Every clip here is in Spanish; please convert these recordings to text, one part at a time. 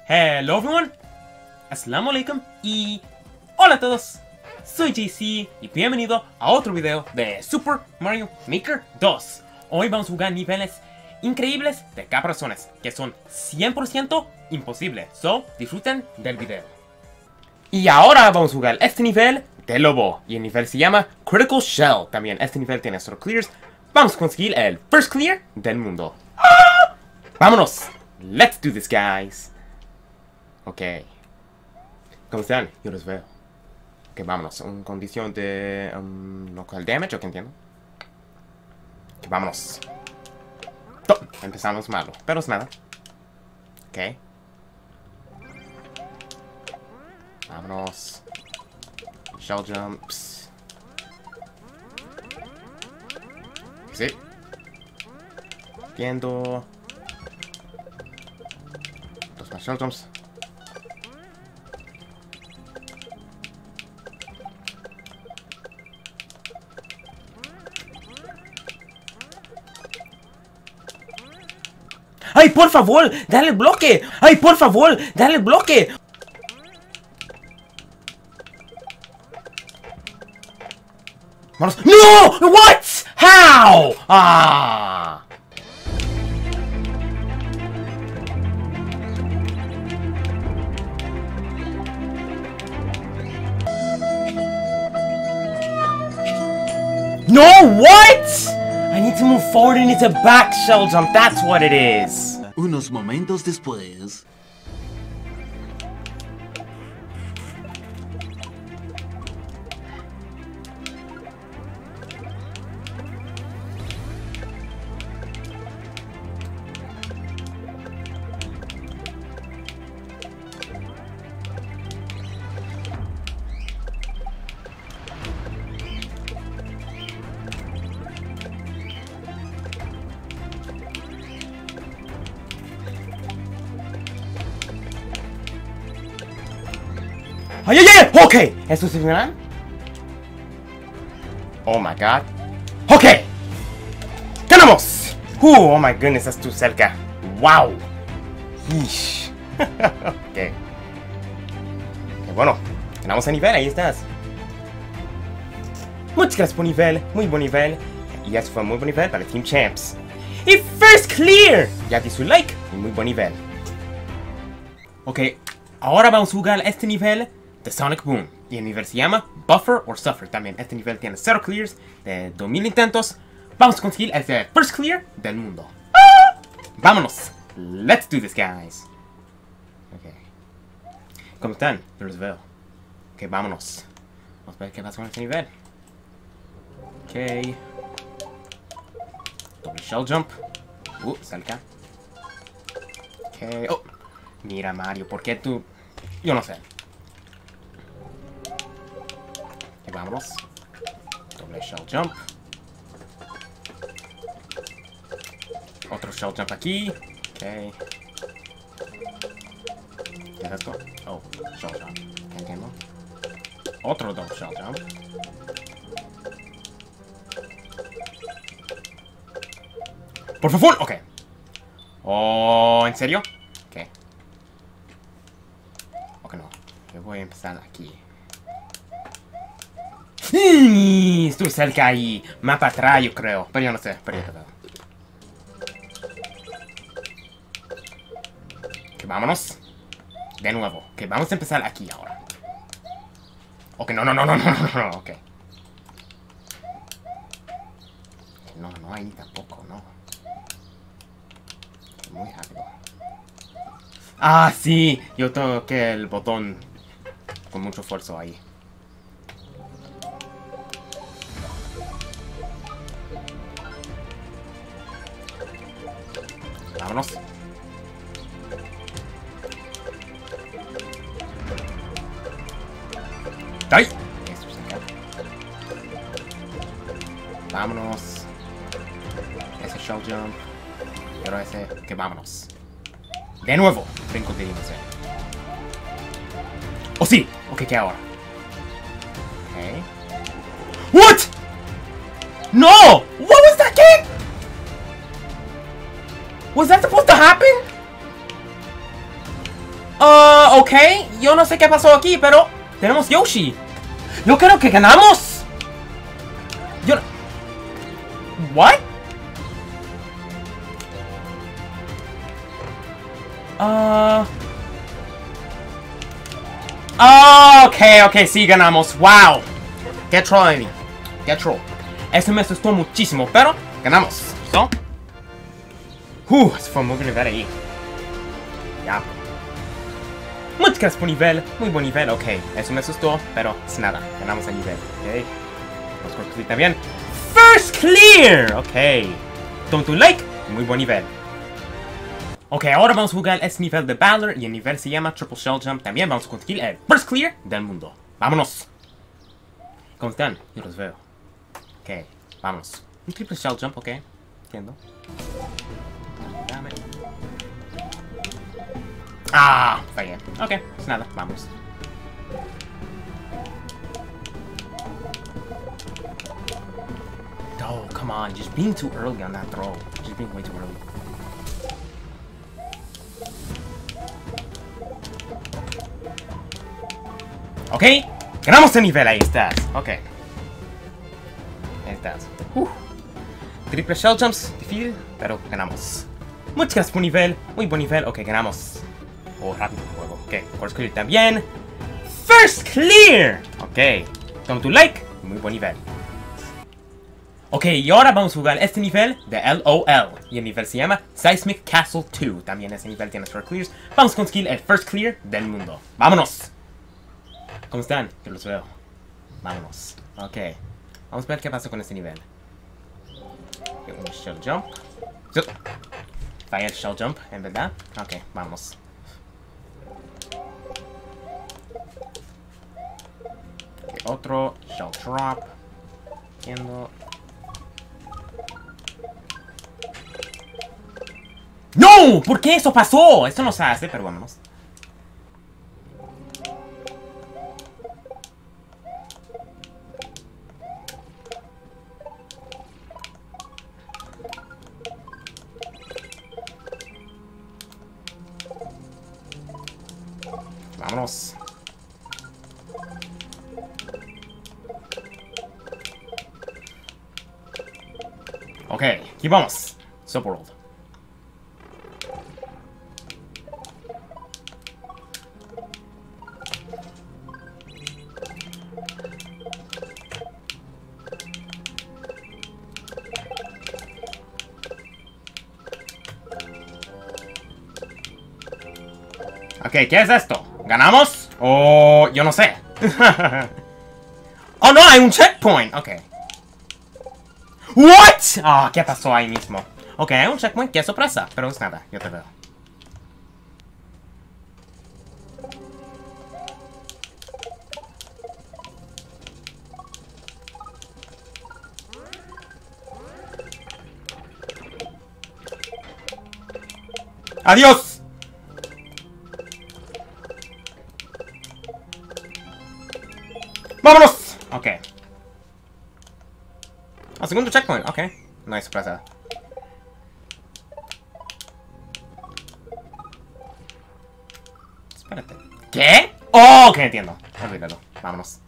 Hello everyone, Assalamu alaikum y hola a todos, soy JC y bienvenido a otro video de Super Mario Maker 2. Hoy vamos a jugar niveles increíbles de caparazones que son 100% imposibles, so disfruten del video. Y ahora vamos a jugar este nivel de lobo y el nivel se llama Critical Shell. También este nivel tiene solo clears. Vamos a conseguir el first clear del mundo. ¡Vámonos! Let's do this, guys. Ok. ¿Cómo están? Yo los veo. Ok, vámonos. En condición de local damage, ¿o qué entiendo? Ok, vámonos. Empezamos malo, pero es nada. Ok. Vámonos. Shell jumps. Sí. Entiendo. Dos más shell jumps. ¡Ay, por favor! ¡Dale el bloque! ¡Ay, por favor! ¡Dale el bloque! ¡Vamos! ¡No! ¿What? ¿How? ¡Ah! No, what? I need to move forward and it's a back shell jump, that's what it is. Unos momentos después. ¡Ay, ay, ay! ¡Ok! ¿Esto es el final? Oh my god. ¡Ok! ¡Ganamos! Oh my goodness, estás tú cerca. ¡Wow! Ish. Ok. Bueno, ganamos el nivel, ahí estás. Muchas gracias por nivel, muy buen nivel. Y eso fue muy buen nivel para Team Champs. Y first clear. Ya di su like y muy buen nivel. Ok, ahora vamos a jugar este nivel de Sonic Boom. Y el nivel se llama Buffer or Suffer. También este nivel tiene 0 clears de 2000 intentos. Vamos a conseguir el first clear del mundo. ¡Vámonos! Let's do this, guys. Ok. ¿Cómo están? Yo los veo. Ok, vámonos. Vamos a ver qué pasa con este nivel. Ok. Doble shell jump. Cerca. Ok. Oh. Mira, Mario, ¿por qué tú...? Yo no sé. Ok, vámonos. Doble shell jump. Otro shell jump aquí. Ok. ¿Qué es esto? Oh, shell jump. ¿Qué entiendo? Otro double shell jump. ¡Por favor! Ok. Oh, ¿en serio? Ok. Ok, no. Yo voy a empezar aquí. Estoy cerca ahí. Mapa atrás, yo creo. Pero yo no sé. Pero yo te veo. Ok, vámonos. De nuevo. Ok, vamos a empezar aquí ahora. Ok, no. Ok. No hay tampoco, no. Muy rápido. Ah, sí. Yo toqué el botón con mucho esfuerzo ahí. Vámonos. ¡Ay! Esto es acá. Vámonos. Ese shell jump. Pero ese... que vámonos. De nuevo. Brinco de dimensión. ¡Oh, sí! Ok, ¿qué ahora? Ok. What? No! What was that kick? Was that supposed to happen? Ok. Yo no sé qué pasó aquí, pero tenemos Yoshi. Yo creo que ganamos. Yo... What? Ok, sí, ganamos. Wow. Qué troll de mí. Qué troll. Eso me asustó muchísimo, pero ganamos. ¿No? Se fue muy buen nivel ahí. Ya. Muchas gracias por nivel. Muy buen nivel, ok. Eso me asustó, pero es nada. Ganamos el nivel, ok. Vamos por clic también. First clear. Ok. Toma tu like. Muy buen nivel. Ok, ahora vamos a jugar este nivel de Bowler y el nivel se llama Triple Shell Jump. También vamos a conseguir el First Clear del mundo. ¡Vámonos! ¿Cómo están? Yo los veo. Ok, vamos. Un Triple Shell Jump, ok. Entiendo. Dame. Fallé. Ok, es nada, vamos. Oh, come on. Just being too early on that throw. Just being way too early. Ok, ganamos el nivel, ahí estás. Ok. Ahí estás. Triple Shell Jumps, difícil, pero ganamos. Muchas gracias por nivel, muy buen nivel. Ok, ganamos. Rápido el juego. Ok, First Clear también. First Clear. Ok, toma tu like, muy buen nivel. Ok, y ahora vamos a jugar este nivel de LOL. Y el nivel se llama Seismic Castle 2. También ese nivel tiene First Clears. Vamos a conseguir el First Clear del mundo. ¡Vámonos! ¿Cómo están? Yo los veo. Vámonos. Ok. Vamos a ver qué pasa con este nivel. Un Shell Jump. Falla el Shell Jump, en verdad. Ok, vamos. Okay, otro Shell Drop. Entiendo. ¡No! ¿Por qué eso pasó? Esto no se hace, pero vámonos. Vámonos. Ok, aquí vamos. Subworld. Ok, ¿qué es esto? ¿Ganamos? O yo no sé. Oh no, hay un checkpoint. Ok. What? ¿Qué pasó ahí mismo? Ok, hay un checkpoint. Qué sorpresa. Pero es nada, yo te veo. ¡Adiós! ¡Vámonos! Ok. Segundo checkpoint. Ok. No hay sorpresa. Espérate. ¿Qué? Oh, ok, entiendo. Olvídalo. Vámonos.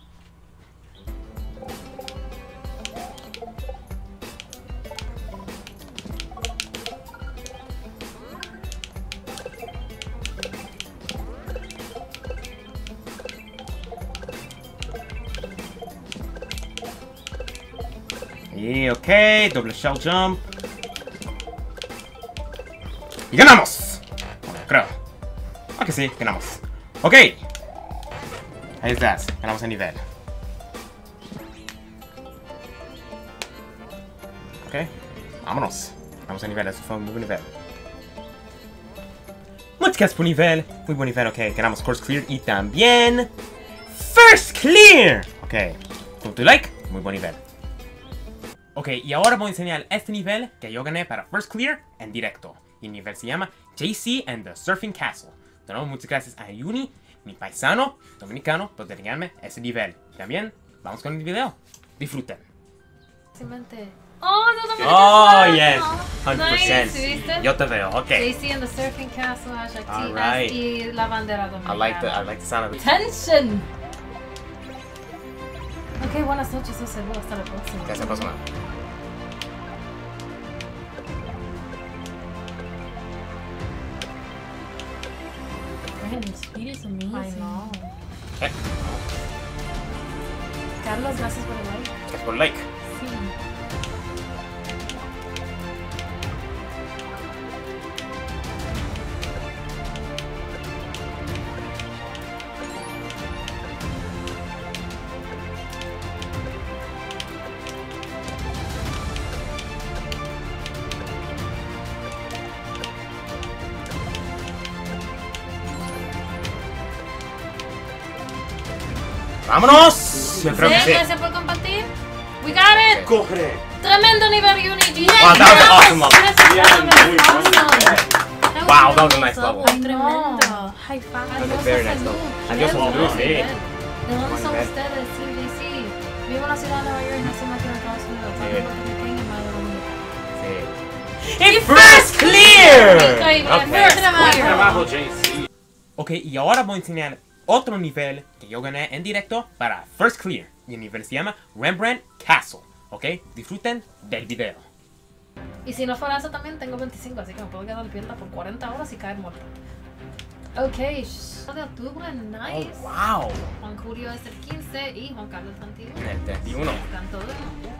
Y ok, doble shell jump. ¡Y ganamos! Bueno, creo. Ok, sí, ganamos. Ok. Ahí estás, ganamos el nivel. Ok, vámonos. Ganamos el nivel, eso fue un muy buen nivel. Muchas gracias por nivel. Muy buen nivel, ok. Ganamos Course Clear y también First Clear. Ok, con tu like, muy buen nivel. Ok, y ahora voy a enseñar este nivel que yo gané para First Clear en directo. Y el nivel se llama JC and the Surfing Castle. De nuevo, muchas gracias a Yuni, mi paisano dominicano, por enseñarme ese nivel. Y también, vamos con el video. Disfruten. Simplemente Oh, no, no, Oh, no, yes. no. 100%. Nice, ¿viste? Yo te veo, ok. JC and the Surfing Castle, hashtag All TS right. y la bandera I dominicana. like the sound of it. Tension. Ok, buenas noches, soy seguro. Hasta la próxima. Ya se pasó nada. Man, the speed is amazing. I know. Eh, Carlos, gracias por el like. es por like. Sí. ¡Vámonos! Yo creo que sí. Gracias por compartir. We got it. Corre. Tremendo nivel Unity. Wow, that was an awesome level. Wow, that was a nice level. Tremendo. High five. That was a Adiós, very nice salud. level. Adiós, Bien, salud, buen sí. nivel. ¿De dónde Buen son nivel. ustedes? Sí, sí. Vivo en la ciudad de Nueva York y nací aquí en Estados Unidos. Sí. Soy puertorriqueña y madre dominicana. Sí. ¡Y first clear! Increíble. Ok. First clear. Trabajo, JC. Ok, y ahora voy a enseñar otro nivel que yo gané en directo para First Clear. Y el nivel se llama Rembrandt Castle. Ok, disfruten del video. Y si no fuera eso también tengo 25, así que me puedo quedar despierta por 40 horas y caer muerta. Ok, de octubre, nice. Oh, wow. Juan Julio es el 15 y Juan Carlos 31. El 31. Están todos.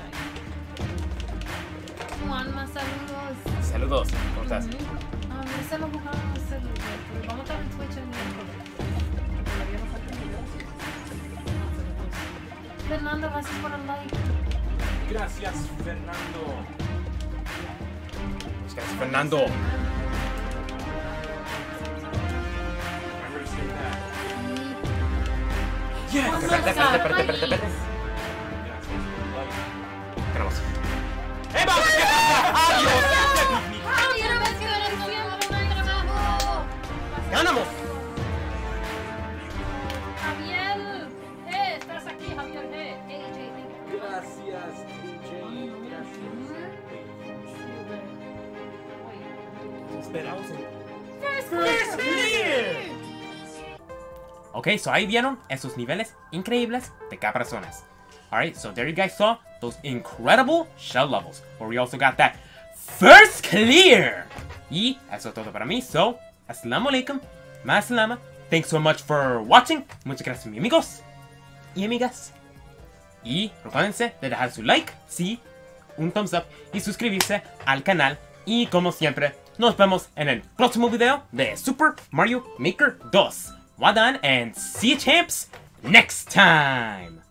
Juanma, saludos. Saludos, ¿cómo estás? Ah, no se lo jugamos, no se lo jugamos. Vamos a estar en Twitch el miércoles. Todavía no falta el video. Fernando, gracias por el like. Gracias, Fernando. Gracias, Fernando. Remember to say that. Yeah. Espérate. Gracias. Tenemos. ¡Eh, vamos! ¡Adiós! Quiero ver que eres muy buen trabajo. ¡Ganamos! Javier, estás aquí, Javier. AJ, thank you. Gracias, DJ. Esperamos Okay, so ahí vieron esos niveles increíbles de caparazones. Alright, so there you guys saw those incredible shell levels, where we also got that first clear. Y eso es todo para mí, so, assalamu alaikum, ma salama. Thanks so much for watching. Muchas gracias, mis amigos y amigas. Y recuérdense de dejar su like, sí, un thumbs up y suscribirse al canal. Y como siempre, nos vemos en el próximo video de Super Mario Maker 2. Well done and see you champs next time.